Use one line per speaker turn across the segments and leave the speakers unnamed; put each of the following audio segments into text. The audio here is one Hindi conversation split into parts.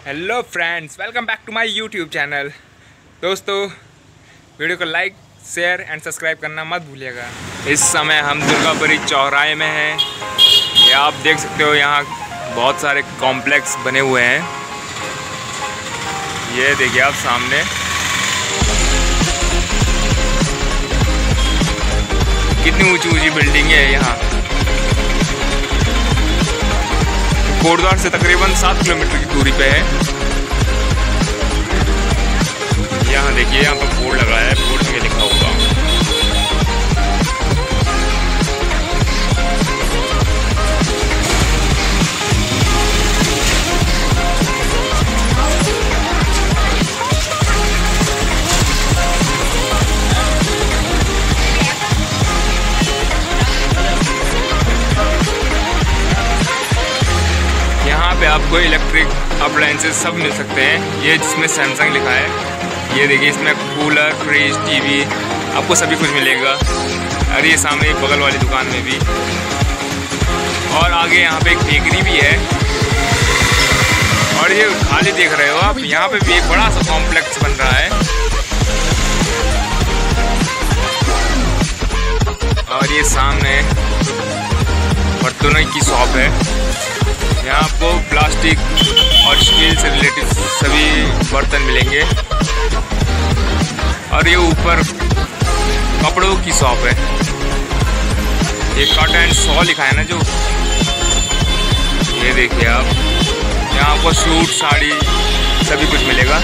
Hello friends, welcome back to my YouTube channel. दोस्तों, वीडियो को लाइक, शेयर एंड सब्सक्राइब करना मत भूलिएगा। इस समय हम दुर्गापुरी चौराहे में हैं। ये आप देख सकते हो, यहाँ बहुत सारे कॉम्प्लेक्स बने हुए हैं। ये देखिए आप सामने कितनी ऊंची ऊंची बिल्डिंग है। यहाँ कोटद्वार से तकरीबन 7 किलोमीटर की दूरी पे है। यहाँ देखिए, यहाँ पर बोर्ड लगा है, बोर्ड में लिखा होगा। यहाँ पे आपको इलेक्ट्रिक अप्लायंसेस सब मिल सकते हैं। ये जिसमें सैमसंग लिखा है, ये देखिए, इसमें कूलर, फ्रिज, टीवी आपको सभी कुछ मिलेगा। और ये सामने बगल वाली दुकान में भी, और आगे यहाँ पे एक बेकरी भी है। और ये खाली देख रहे हो आप, यहाँ पे भी एक बड़ा सा कॉम्प्लेक्स बन रहा है। और ये सामने बर्तनों की शॉप है। यहाँ आपको प्लास्टिक और स्टील से रिलेटेड सभी बर्तन मिलेंगे। और ये ऊपर कपड़ों की शॉप है। ये कट एंड सॉ लिखा है ना, जो ये देखिए आप, यहाँ आपको सूट, साड़ी सभी कुछ मिलेगा।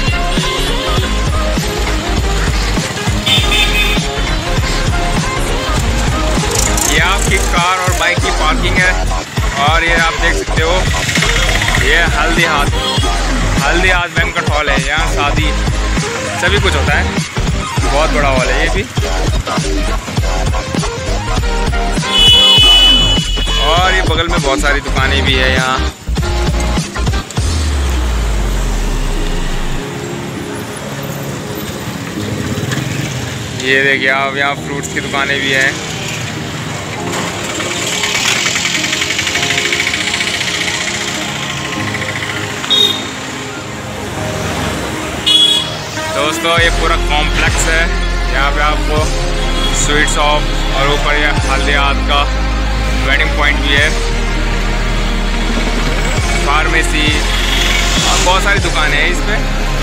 ये आपकी कार और बाइक की पार्किंग है। और ये आप देख सकते हो, ये हल्दी हाथ बैंक्वेट हॉल है। यहाँ शादी सभी कुछ होता है। बहुत बड़ा हॉल है ये भी। और ये बगल में बहुत सारी दुकानें भी है यहाँ। ये देखिए आप, यहाँ फ्रूट्स की दुकानें भी हैं। दोस्तों, ये पूरा कॉम्प्लेक्स है। यहाँ पे आपको स्वीट शॉप और ऊपर ये हल्दी हाथ का वेडिंग पॉइंट भी है, फार्मेसी और बहुत सारी दुकानें हैं इसमें।